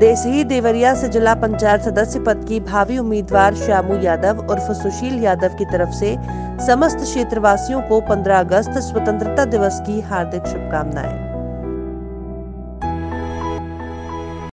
देसही देवरिया से जिला पंचायत सदस्य पद की भावी उम्मीदवार श्यामू यादव उर्फ सुशील यादव की तरफ से समस्त क्षेत्रवासियों को 15 अगस्त स्वतंत्रता दिवस की हार्दिक शुभकामनाएं।